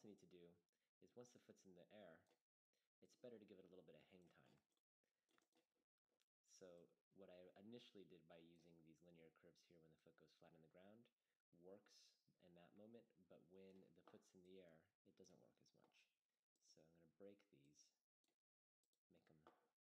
also need to do is once the foot's in the air, it's better to give it a little bit of hang time. So what I initially did by using these linear curves here when the foot goes flat on the ground works in that moment, but when the foot's in the air, it doesn't work as much. So I'm going to break these